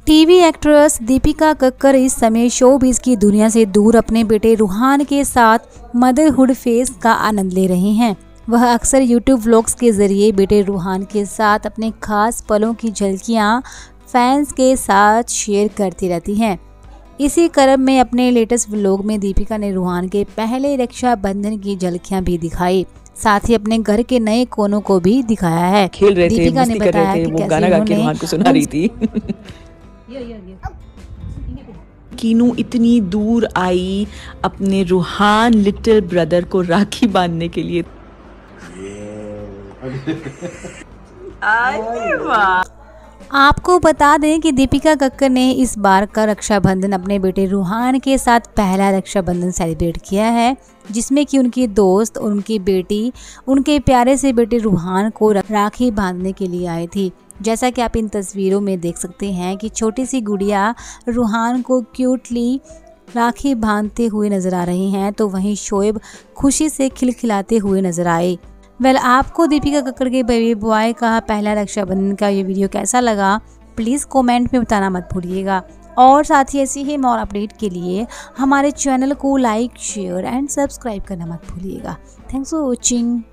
TV actress Deepika Kakkar इस समय showbiz की दुनिया से दूर अपने बेटे रूहान के साथ मदरहुड फेज का आनंद ले रही हैं। वह अक्सर यूट्यूब व्लॉग्स के जरिए बेटे रूहान के साथ अपने खास पलों की झलकियां फैंस के साथ शेयर करती रहती हैं। इसी क्रम में अपने लेटेस्ट व्लॉग में दीपिका ने रूहान के पहले रक्षाबंधन की झलकियां भी दिखाई, साथ ही अपने घर के नए कोनों को भी दिखाया है। खेल रहे थे, दीपिका ने बताया कि वो गाना गा के रूहान को सुना रही थी। कीनू इतनी दूर आई अपने रूहान लिटिल ब्रदर को राखी बांधने के लिए। आपको बता दें कि दीपिका कक्कर ने इस बार का रक्षाबंधन अपने बेटे रूहान के साथ पहला रक्षाबंधन सेलिब्रेट किया है, जिसमें कि उनकी दोस्त और उनकी बेटी उनके प्यारे से बेटे रूहान को राखी बांधने के लिए आई थी। जैसा कि आप इन तस्वीरों में देख सकते हैं कि छोटी सी गुड़िया रूहान को क्यूटली राखी बांधते हुए नजर आ रही हैं, तो वहीं शोएब खुशी से खिलखिलाते हुए नजर आए। आपको दीपिका कक्कर के बेबी बॉय का पहला रक्षाबंधन का ये वीडियो कैसा लगा, प्लीज़ कमेंट में बताना मत भूलिएगा। और साथ ही ऐसी ही और अपडेट के लिए हमारे चैनल को लाइक, शेयर एंड सब्सक्राइब करना मत भूलिएगा। Thanks for watching.